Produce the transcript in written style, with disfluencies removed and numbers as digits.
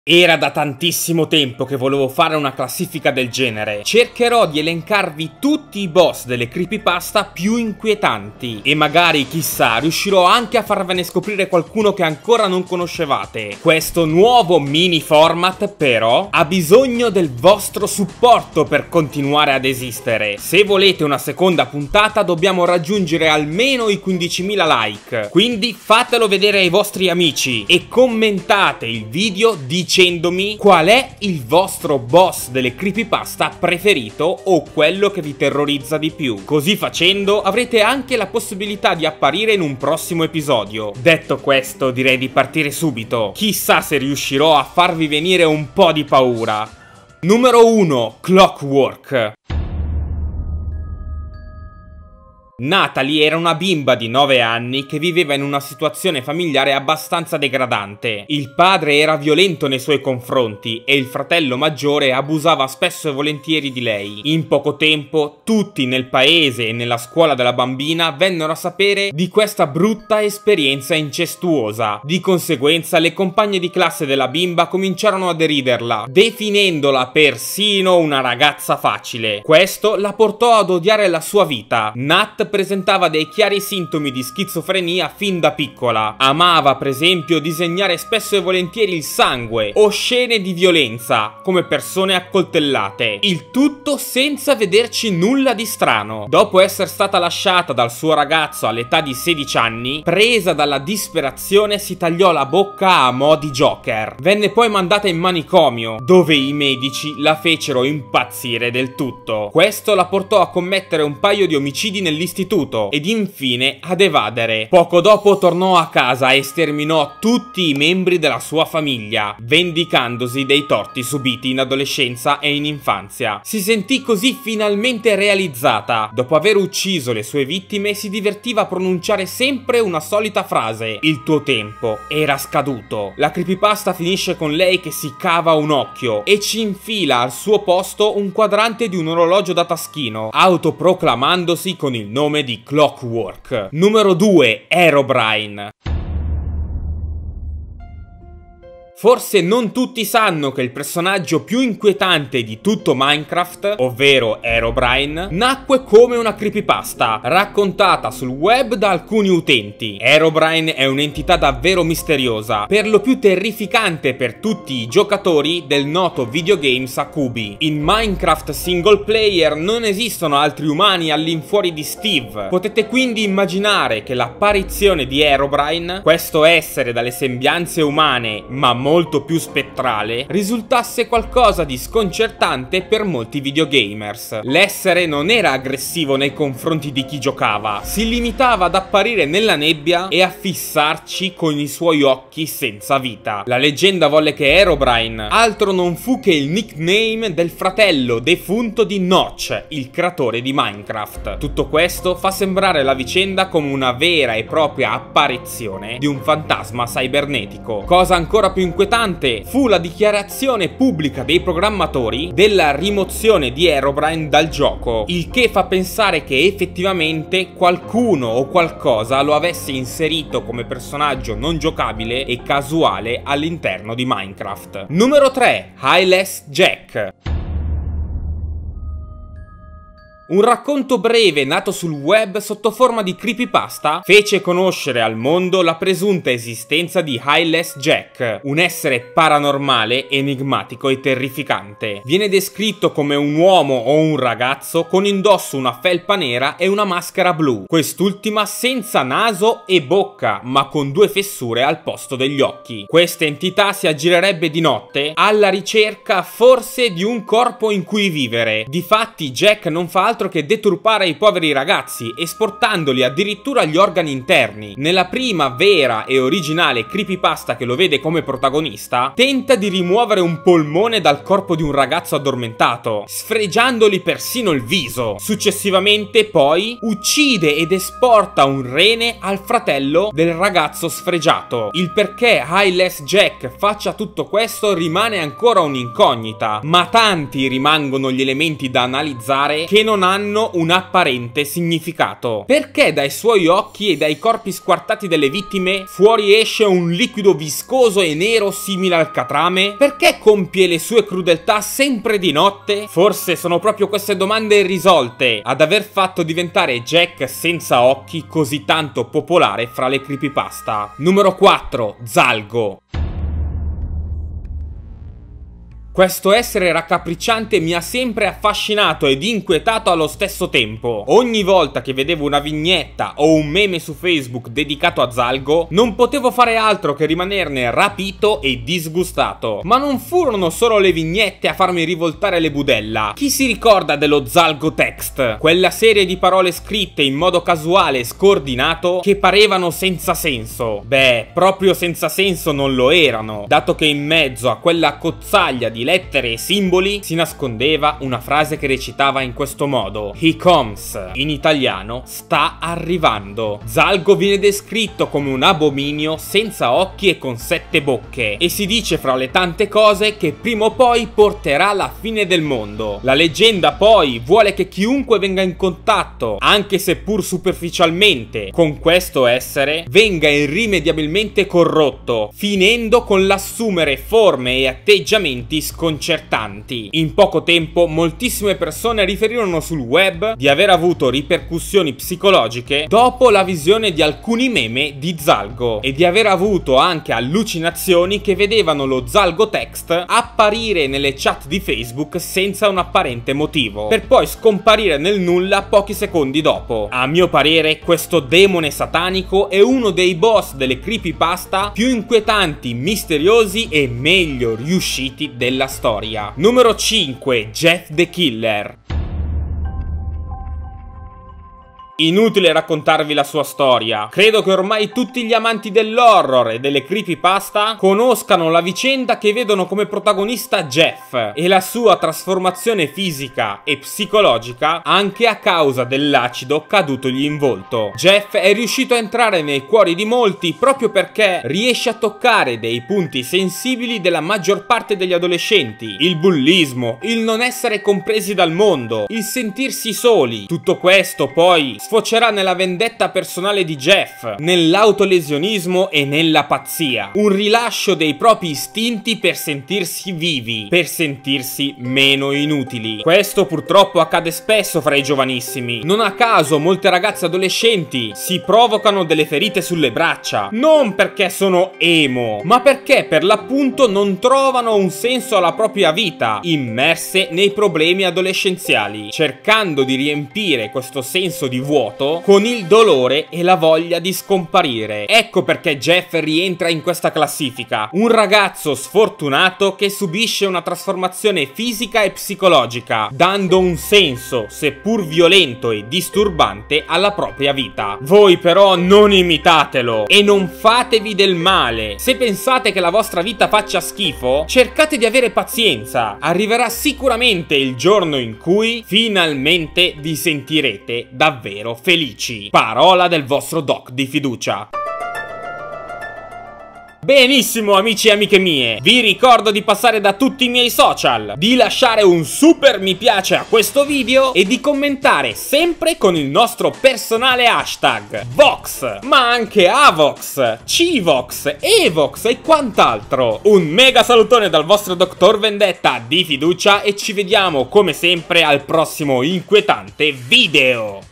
Era da tantissimo tempo che volevo fare una classifica del genere. Cercherò di elencarvi tutti i boss delle creepypasta più inquietanti e magari, chissà, riuscirò anche a farvene scoprire qualcuno che ancora non conoscevate. Questo nuovo mini format, però, ha bisogno del vostro supporto per continuare ad esistere. Se volete una seconda puntata dobbiamo raggiungere almeno i 15.000 like. Quindi fatelo vedere ai vostri amici e commentate il video dicendomi qual è il vostro boss delle creepypasta preferito o quello che vi terrorizza di più. Così facendo avrete anche la possibilità di apparire in un prossimo episodio. Detto questo, direi di partire subito. Chissà se riuscirò a farvi venire un po' di paura. Numero 1. Clockwork. Natalie era una bimba di 9 anni che viveva in una situazione familiare abbastanza degradante. Il padre era violento nei suoi confronti e il fratello maggiore abusava spesso e volentieri di lei. In poco tempo tutti nel paese e nella scuola della bambina vennero a sapere di questa brutta esperienza incestuosa. Di conseguenza le compagne di classe della bimba cominciarono a deriderla, definendola persino una ragazza facile. Questo la portò ad odiare la sua vita. Nat presentava dei chiari sintomi di schizofrenia fin da piccola. Amava per esempio disegnare spesso e volentieri il sangue o scene di violenza come persone accoltellate, il tutto senza vederci nulla di strano. Dopo essere stata lasciata dal suo ragazzo all'età di 16 anni, presa dalla disperazione si tagliò la bocca a mo' di Joker. Venne poi mandata in manicomio dove i medici la fecero impazzire del tutto. Questo la portò a commettere un paio di omicidi nell'istituto ed infine ad evadere. Poco dopo tornò a casa e sterminò tutti i membri della sua famiglia, vendicandosi dei torti subiti in adolescenza e in infanzia. Si sentì così finalmente realizzata. Dopo aver ucciso le sue vittime si divertiva a pronunciare sempre una solita frase: il tuo tempo era scaduto. La creepypasta finisce con lei che si cava un occhio e ci infila al suo posto un quadrante di un orologio da taschino, autoproclamandosi con il nome di Clockwork. Numero 2. Herobrine. Forse non tutti sanno che il personaggio più inquietante di tutto Minecraft, ovvero Herobrine, nacque come una creepypasta, raccontata sul web da alcuni utenti. Herobrine è un'entità davvero misteriosa, per lo più terrificante per tutti i giocatori del noto videogames a cubi. In Minecraft single player non esistono altri umani all'infuori di Steve. Potete quindi immaginare che l'apparizione di Herobrine, questo essere dalle sembianze umane ma molto più spettrale, risultasse qualcosa di sconcertante per molti videogamers. L'essere non era aggressivo nei confronti di chi giocava, si limitava ad apparire nella nebbia e a fissarci con i suoi occhi senza vita. La leggenda volle che Herobrine altro non fu che il nickname del fratello defunto di Notch, il creatore di Minecraft. Tutto questo fa sembrare la vicenda come una vera e propria apparizione di un fantasma cibernetico. Cosa ancora più inquietante fu la dichiarazione pubblica dei programmatori della rimozione di Herobrine dal gioco, il che fa pensare che effettivamente qualcuno o qualcosa lo avesse inserito come personaggio non giocabile e casuale all'interno di Minecraft. Numero 3. Eyeless Jack. Un racconto breve nato sul web sotto forma di creepypasta fece conoscere al mondo la presunta esistenza di Eyeless Jack, un essere paranormale, enigmatico e terrificante. Viene descritto come un uomo o un ragazzo con indosso una felpa nera e una maschera blu, quest'ultima senza naso e bocca, ma con due fessure al posto degli occhi. Questa entità si aggirerebbe di notte alla ricerca forse di un corpo in cui vivere. Difatti Jack non fa altro che deturpare i poveri ragazzi, esportandoli addirittura gli organi interni. Nella prima vera e originale creepypasta che lo vede come protagonista, tenta di rimuovere un polmone dal corpo di un ragazzo addormentato, sfregiandoli persino il viso. Successivamente poi uccide ed esporta un rene al fratello del ragazzo sfregiato. Il perché Eyeless Jack faccia tutto questo rimane ancora un'incognita, ma tanti rimangono gli elementi da analizzare che non hanno un apparente significato. Perché dai suoi occhi e dai corpi squartati delle vittime fuoriesce un liquido viscoso e nero simile al catrame? Perché compie le sue crudeltà sempre di notte? Forse sono proprio queste domande irrisolte ad aver fatto diventare Jack senza occhi così tanto popolare fra le creepypasta. Numero 4. Zalgo. Questo essere raccapricciante mi ha sempre affascinato ed inquietato allo stesso tempo. Ogni volta che vedevo una vignetta o un meme su Facebook dedicato a Zalgo, non potevo fare altro che rimanerne rapito e disgustato. Ma non furono solo le vignette a farmi rivoltare le budella. Chi si ricorda dello Zalgo Text? Quella serie di parole scritte in modo casuale e scordinato che parevano senza senso. Beh, proprio senza senso non lo erano, dato che in mezzo a quella cozzaglia di lettere e simboli si nascondeva una frase che recitava in questo modo: He comes. In italiano, sta arrivando. Zalgo viene descritto come un abominio senza occhi e con 7 bocche, e si dice fra le tante cose che prima o poi porterà alla fine del mondo. La leggenda poi vuole che chiunque venga in contatto, anche seppur superficialmente, con questo essere venga irrimediabilmente corrotto, finendo con l'assumere forme e atteggiamenti sconcertanti. In poco tempo moltissime persone riferirono sul web di aver avuto ripercussioni psicologiche dopo la visione di alcuni meme di Zalgo e di aver avuto anche allucinazioni che vedevano lo Zalgo Text apparire nelle chat di Facebook senza un apparente motivo, per poi scomparire nel nulla pochi secondi dopo. A mio parere questo demone satanico è uno dei boss delle creepypasta più inquietanti, misteriosi e meglio riusciti della storia. Numero 5. Jeff the Killer. Inutile raccontarvi la sua storia. Credo che ormai tutti gli amanti dell'horror e delle creepypasta conoscano la vicenda che vedono come protagonista Jeff e la sua trasformazione fisica e psicologica anche a causa dell'acido cadutogli in volto. Jeff è riuscito a entrare nei cuori di molti proprio perché riesce a toccare dei punti sensibili della maggior parte degli adolescenti: il bullismo, il non essere compresi dal mondo, il sentirsi soli. Tutto questo poi sfocerà nella vendetta personale di Jeff, nell'autolesionismo e nella pazzia. Un rilascio dei propri istinti per sentirsi vivi, per sentirsi meno inutili. Questo purtroppo accade spesso fra i giovanissimi. Non a caso molte ragazze adolescenti si provocano delle ferite sulle braccia, non perché sono emo, ma perché per l'appunto non trovano un senso alla propria vita, immerse nei problemi adolescenziali, cercando di riempire questo senso di vuoto con il dolore e la voglia di scomparire. Ecco perché Jeff rientra in questa classifica: un ragazzo sfortunato che subisce una trasformazione fisica e psicologica, dando un senso, seppur violento e disturbante, alla propria vita. Voi però non imitatelo e non fatevi del male. Se pensate che la vostra vita faccia schifo, cercate di avere pazienza. Arriverà sicuramente il giorno in cui finalmente vi sentirete davvero felici. Parola del vostro doc di fiducia. Benissimo amici e amiche mie, vi ricordo di passare da tutti i miei social, di lasciare un super mi piace a questo video e di commentare sempre con il nostro personale hashtag Vox, ma anche Avox, Civox, Evox e quant'altro. Un mega salutone dal vostro Dr. Vendetta di fiducia e ci vediamo come sempre al prossimo inquietante video.